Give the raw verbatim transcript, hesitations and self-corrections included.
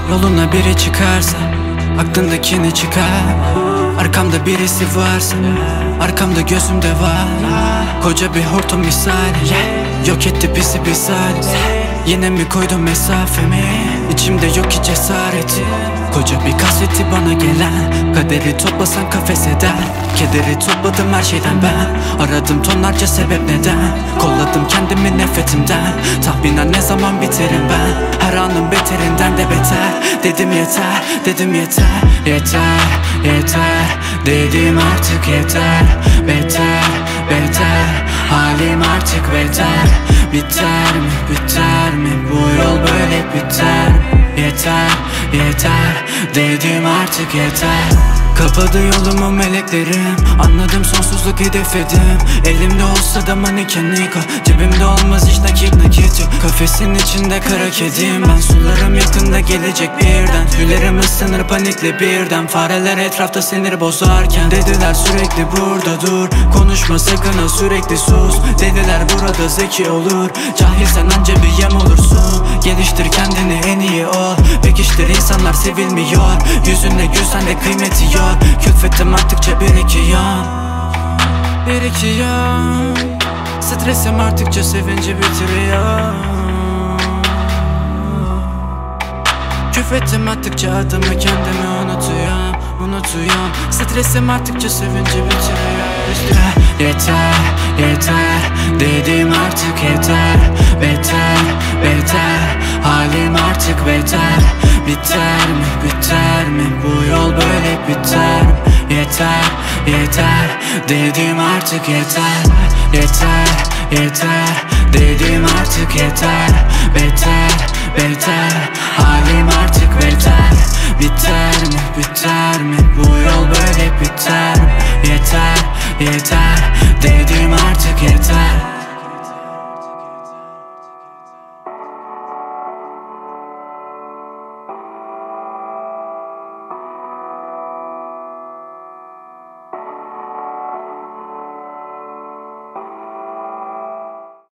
Yoluna biri çıkarsa aklındakini çıkar. Arkamda birisi varsa arkamda gözümde var. Koca bir hortum misali yok etti bizi bir saat. Yine mi koydum mesafemi? İçimde yok ki cesareti. Koca bir kasveti bana gelen kaderi toplasan kafes eder. Kederi topladım her şeyden ben. Aradım tonlarca sebep neden. Kolladım kendimi nefretimden. Tahminen ne zaman biterim ben. Her anın beterinden de beter. Dedim yeter, dedim yeter. Yeter, yeter. Dedim artık yeter. Beter, beter. Halim artık beter. Biter mi, biter mi? Bu yol böyle biter mi? Yeter, yeter. Dedim artık yeter. Kapadı yolumu meleklerim. Anladım sonsuzluk hedefledim. Elimde olsa da manikenika. Cebimde olmaz hiç nakit nakit yok. Kafesin içinde kara kedim ben. Sularım yakında gelecek birden. Tüylerim ısınır panikle birden. Fareler etrafta sinir bozarken dediler sürekli burada dur. Konuşma sakın ha sürekli sus. Dediler burada zeki olur. Cahilsen anca bir yem olursun. Geliştir kendini en iyi ol. Pekiştir insanlar sevilmiyor. Yüzünle gülsen de kıymeti yok. Külfetim arttıkça birikiyor. Birikiyor. Stresim arttıkça sevinci bitiriyor. Külfetim arttıkça adımı kendimi unutuyorum. Unutuyorum. Stresim arttıkça sevinci bitiriyor. İşte yeter, yeter. Dedim artık yeter. Beter, beter. Halim artık beter. Biter mi, biter mi? Bu yol böyle biter mi? Yeter, yeter. Dedim artık yeter. Yeter, yeter. Dedim artık yeter. Beter, beter. Halim artık beter. Biter mi, biter mi? Bu yol böyle biter mi? Yeter, yeter. Dedim artık yeter.